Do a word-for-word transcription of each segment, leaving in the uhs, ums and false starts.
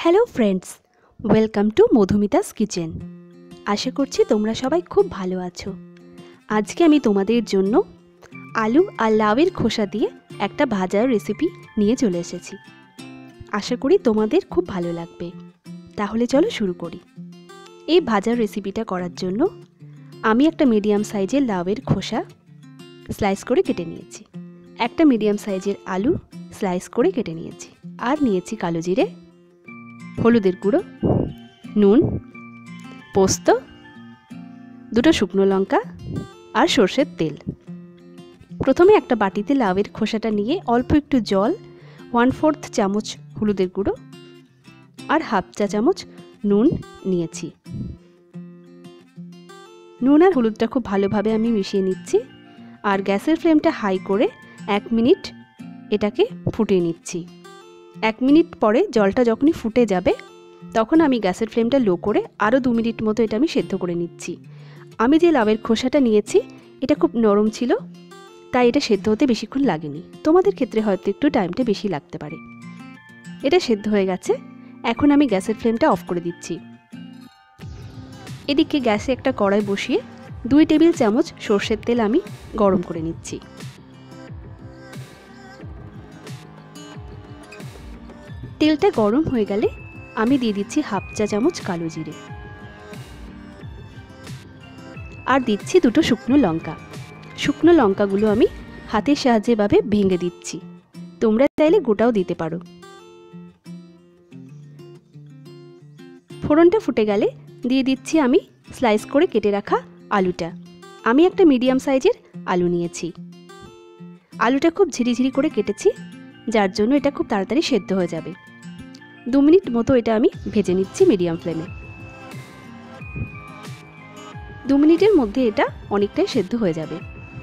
Hello friends, welcome to Madhumita's kitchen. আশা করছি তোমরা সবাই খুব ভালো আছো। আজকে আমি তোমাদের জন্য আলু আর লাউয়ের খোসা দিয়ে একটা ভাজার রেসিপি নিয়ে চলে এসেছি। আশা করি তোমাদের খুব ভালো লাগবে। তাহলে চলো শুরু করি। এই ভাজার রেসিপিটা করার জন্য আমি একটা মিডিয়াম সাইজের লাউয়ের খোসা স্লাইস করে কেটে নিয়েছি, একটা মিডিয়াম সাইজের আলু স্লাইস করে কেটে নিয়েছি, আর নিয়েছি কালো জিরে, হলুদের গুঁড়ো, নুন, পোস্ত, দুটো শুকনো লঙ্কা আর সর্ষের তেল। প্রথমে একটা বাটিতে লাউয়ের খোসাটা নিয়ে অল্প একটু জল, ওয়ান ফোর্থ চামচ হলুদের গুঁড়ো আর হাফ চা চামচ নুন নিয়েছি। নুন আর হলুদটা খুব ভালোভাবে আমি মিশিয়ে নিচ্ছি আর গ্যাসের ফ্লেমটা হাই করে এক মিনিট এটাকে ফুটিয়ে নিচ্ছি। এক মিনিট পরে জলটা যখনই ফুটে যাবে তখন আমি গ্যাসের ফ্লেমটা লো করে আরও দু মিনিট মতো এটা আমি সেদ্ধ করে নিচ্ছি। আমি যে লাউয়ের খোসাটা নিয়েছি এটা খুব নরম ছিল, তাই এটা সেদ্ধ হতে বেশিক্ষণ লাগেনি। তোমাদের ক্ষেত্রে হয়তো একটু টাইমটা বেশি লাগতে পারে। এটা সেদ্ধ হয়ে গেছে, এখন আমি গ্যাসের ফ্লেমটা অফ করে দিচ্ছি। এদিকে গ্যাসে একটা কড়াই বসিয়ে দুই টেবিল চামচ সর্ষের তেল আমি গরম করে নিচ্ছি। তেলটা গরম হয়ে গেলে আমি দিয়ে দিচ্ছি হাফ চা চামচ কালো জিরে আর দিচ্ছি দুটো শুকনো লঙ্কা। শুকনো লঙ্কাগুলো আমি হাতের সাহায্যে ভাবে ভেঙে দিচ্ছি, তোমরা চাইলে গোটাও দিতে পারো। ফোড়নটা ফুটে গেলে দিয়ে দিচ্ছি আমি স্লাইস করে কেটে রাখা আলুটা। আমি একটা মিডিয়াম সাইজের আলু নিয়েছি। আলুটা খুব ঝিরিঝিরি করে কেটেছি, যার জন্য এটা খুব তাড়াতাড়ি সেদ্ধ হয়ে যাবে। দু মিনিট মতো এটা আমি ভেজে নিচ্ছি মিডিয়াম ফ্লেমে। দু মিনিটের মধ্যে এটা অনেকটাই সেদ্ধ হয়ে যাবে।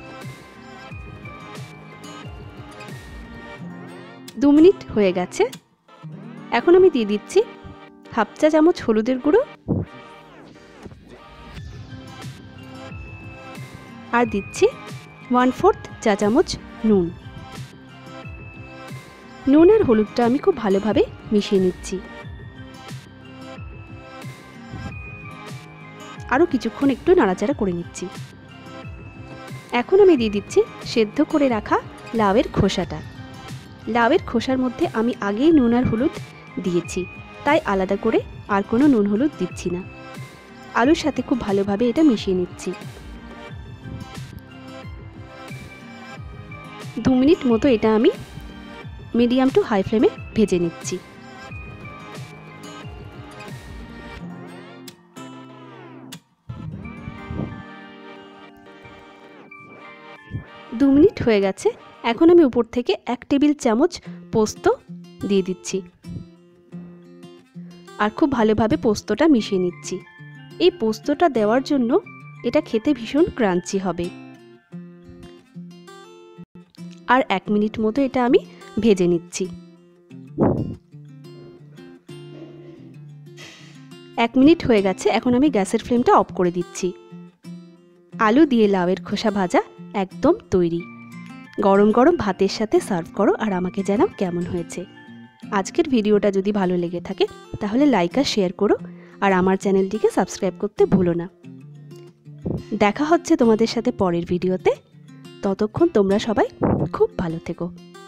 দু মিনিট হয়ে গেছে, এখন আমি দিয়ে দিচ্ছি হাফ চা চামচ হলুদের গুঁড়ো আর দিচ্ছি ওয়ান ফোর্থ চা চামচ নুন। নুন আর হলুদটা আমি খুব ভালোভাবে মিশিয়ে নিচ্ছি। আরও কিছুক্ষণ একটু নাড়াচাড়া করে নিচ্ছি। এখন আমি দিয়ে দিচ্ছি সেদ্ধ করে রাখা লাউয়ের খোসাটা। লাউয়ের খোসার মধ্যে আমি আগেই নুন আর হলুদ দিয়েছি, তাই আলাদা করে আর কোনো নুন হলুদ দিচ্ছি না। আলুর সাথে খুব ভালোভাবে এটা মিশিয়ে নিচ্ছি। দু মিনিট মতো এটা আমি মিডিয়াম টু হাই ফ্লেমে ভেজে নিচ্ছি। দু মিনিট হয়ে গেছে, এখন আমি উপর থেকে এক টেবিল চামচ পোস্ত দিয়ে দিচ্ছি আর খুব ভালোভাবে পোস্তটা মিশিয়ে নিচ্ছি। এই পোস্তটা দেওয়ার জন্য এটা খেতে ভীষণ ক্রাঞ্চি হবে। আর এক মিনিট মতো এটা আমি ভেজে নিচ্ছি। এক মিনিট হয়ে গেছে, এখন আমি গ্যাসের ফ্লেমটা অফ করে দিচ্ছি। আলু দিয়ে লাউয়ের খোসা ভাজা একদম তৈরি। গরম গরম ভাতের সাথে সার্ভ করো আর আমাকে জানাও কেমন হয়েছে। আজকের ভিডিওটা যদি ভালো লেগে থাকে তাহলে লাইক আর শেয়ার করো আর আমার চ্যানেলটিকে সাবস্ক্রাইব করতে ভুলো না। দেখা হচ্ছে তোমাদের সাথে পরের ভিডিওতে। ততক্ষণ তোমরা সবাই খুব ভালো থেকো।